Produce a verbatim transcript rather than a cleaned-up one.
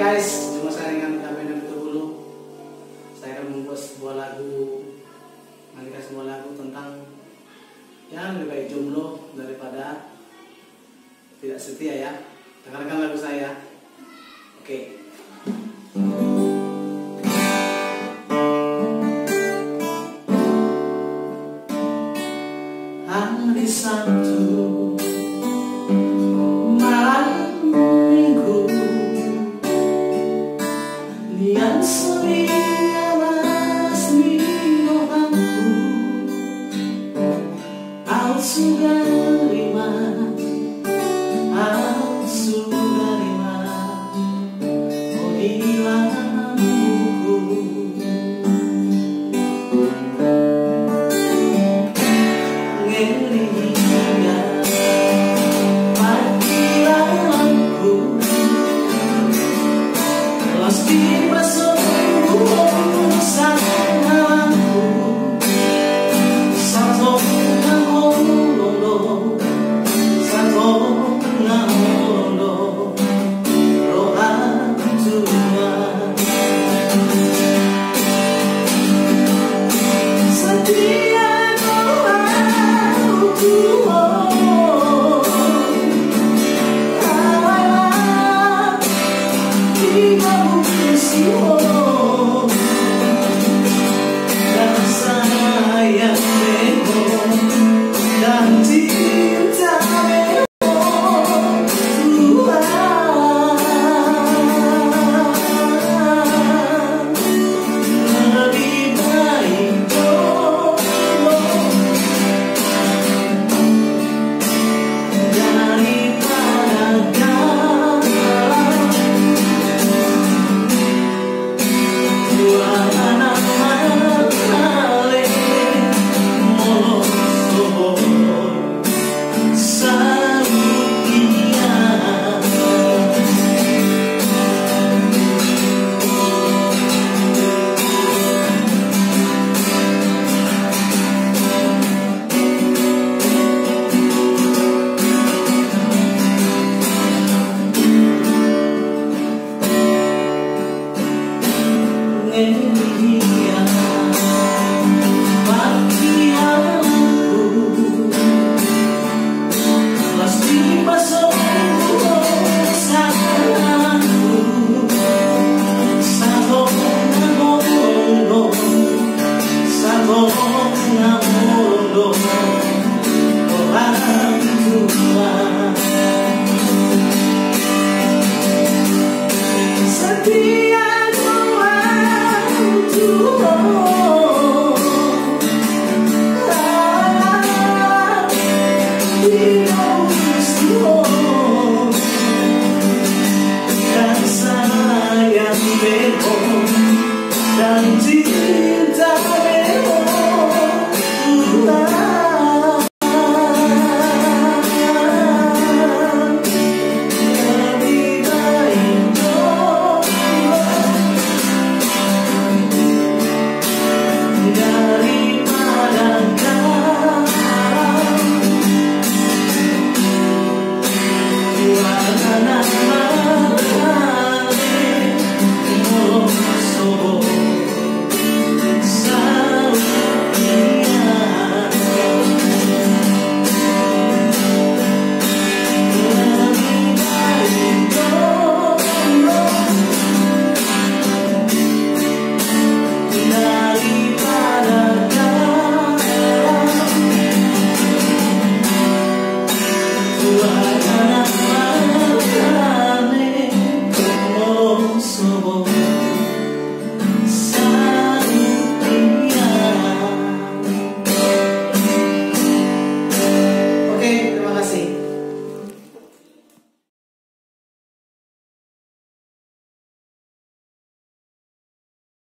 guys, jumpa saya dengan Kami Nabi Tubulu. Saya akan membuat sebuah lagu, menyanyikan sebuah lagu tentang yang lebih baik jomblo daripada tidak setia ya. Dengarkan lagu saya. Oke. Hari Sabtu malam minggu, lian seria mas minohanku, au sudah lima, au sudah lima, oh hilang buku. Sobo